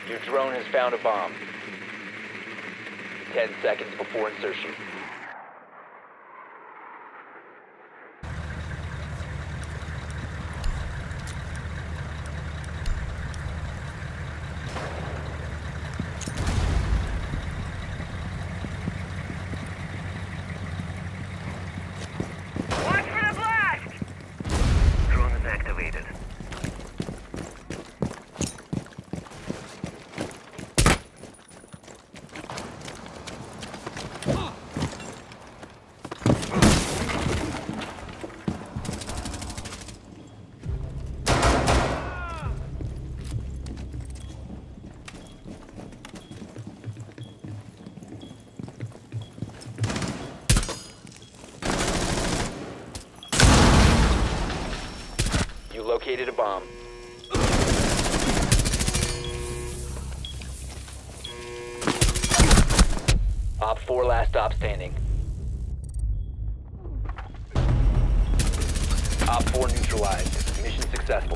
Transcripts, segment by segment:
Your drone has found a bomb. 10 seconds before insertion. Watch for the blast! Drone is activated. You located a bomb. Op 4 last stop standing. Op 4 neutralized. Mission successful.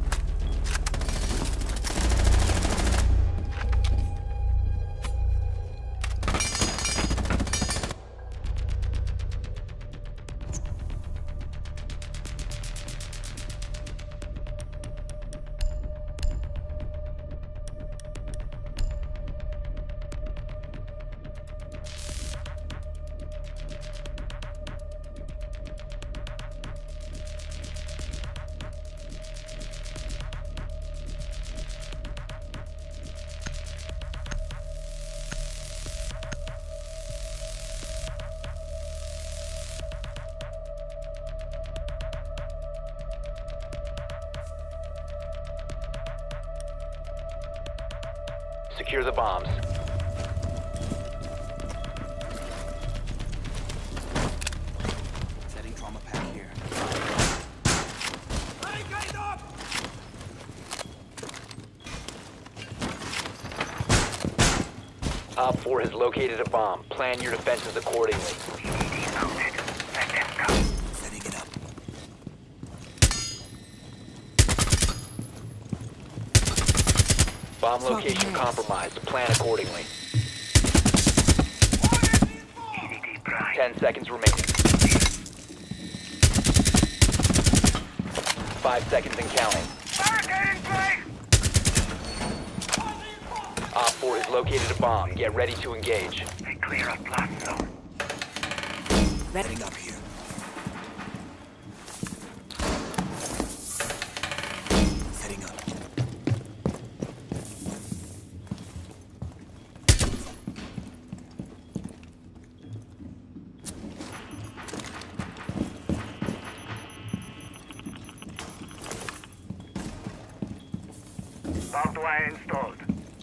Secure the bombs. Setting trauma pack here. Op 4 has located a bomb. Plan your defenses accordingly. Setting it up. Bomb location compromised. Plan accordingly. 10 seconds remaining. 5 seconds and counting. Op 4 has located a bomb. Get ready to engage. They clear a blast zone. Setting up here. Setting up. Barbed wire installed.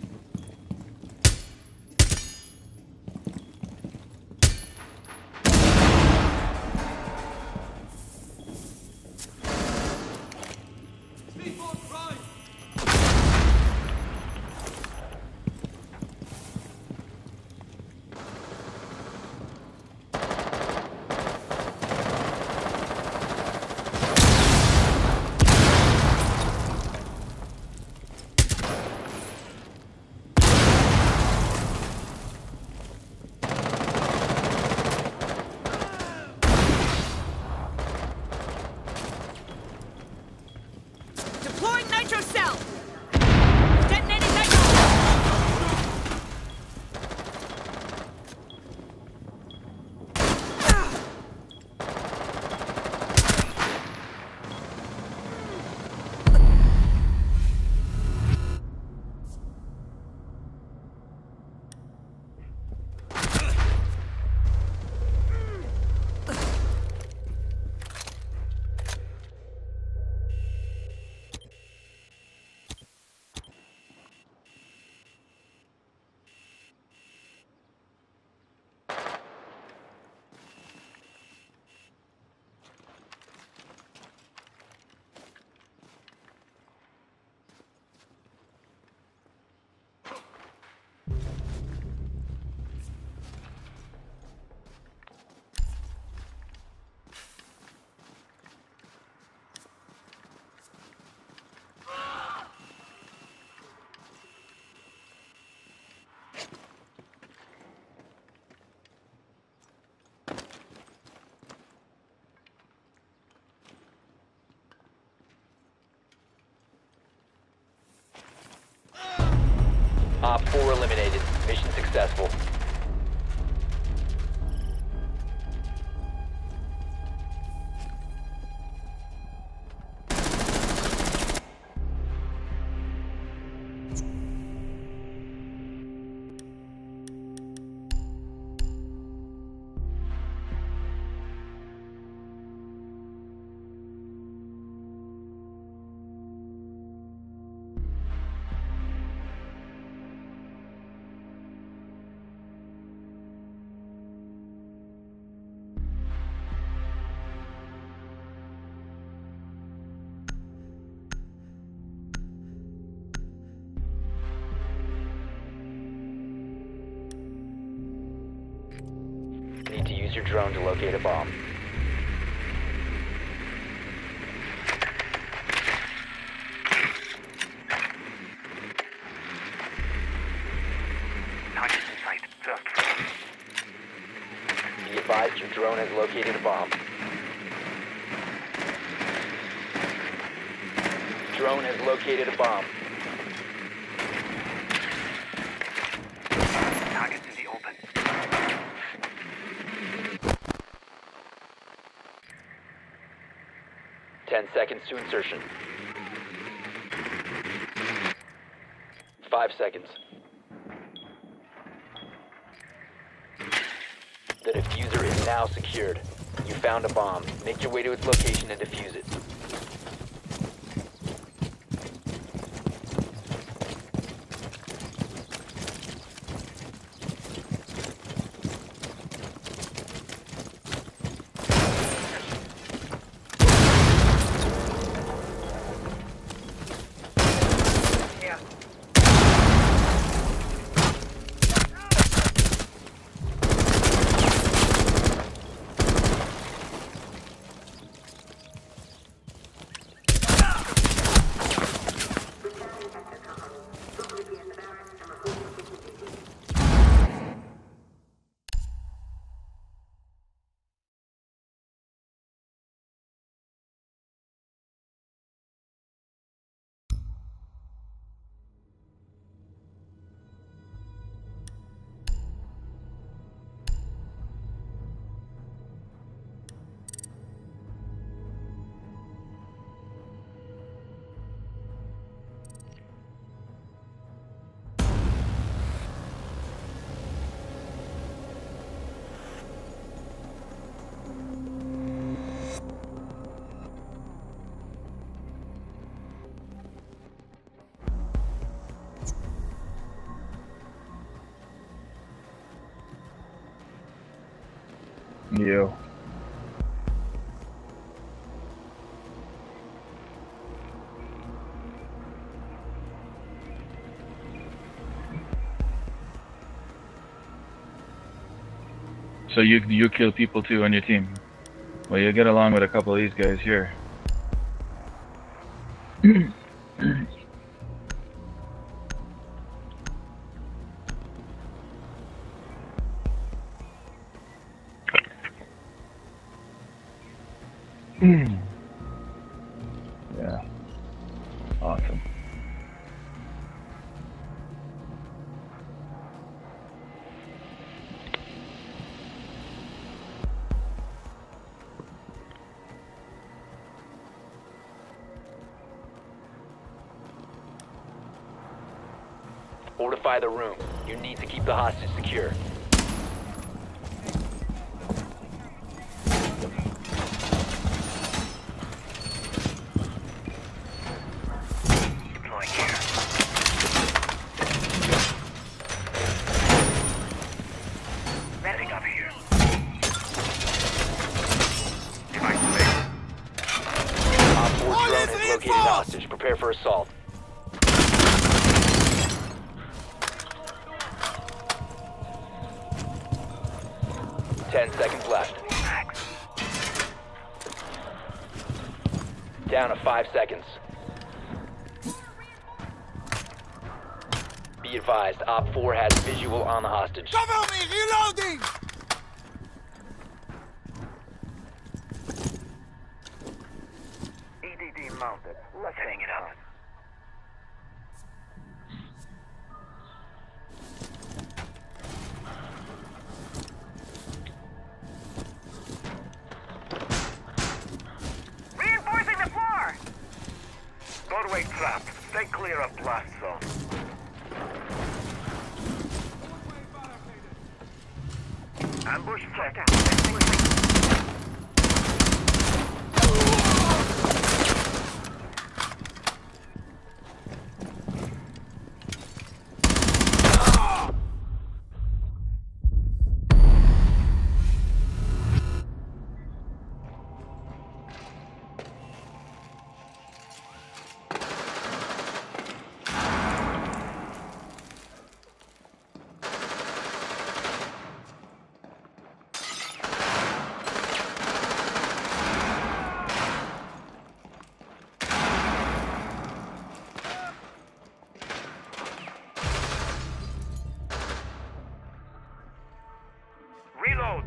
Deploying nitro cell! Detonating nitro! Op 4 eliminated. Mission successful. Need to use your drone to locate a bomb. Target in sight. First floor. Be advised your drone has located a bomb. Drone has located a bomb. Target's in the open. 10 seconds to insertion. 5 seconds. The diffuser is now secured. You found a bomb. Make your way to its location and defuse it. You. So you kill people too on your team? Well, you get along with a couple of these guys here. Yeah. Awesome. Fortify the room. You need to keep the hostage secure. Deploying here. Setting up here. Device ready. Op 4 drone has located hostage. Prepare for assault. Ten seconds left. Down to 5 seconds. Be advised, Op 4 has visual on the hostage. Cover me! Reloading! EDD mounted. Let's hang it up. Doorway trap. Stay clear of blast zone. Ambush check. Reload.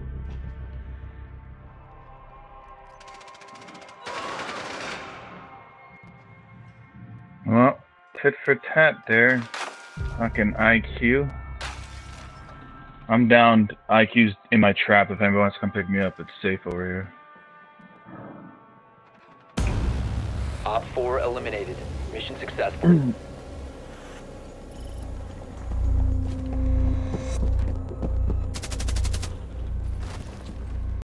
Well, tit for tat there. Fucking IQ. I'm down. IQ's in my trap. If anybody wants to come pick me up, it's safe over here. Op 4 eliminated. Mission successful.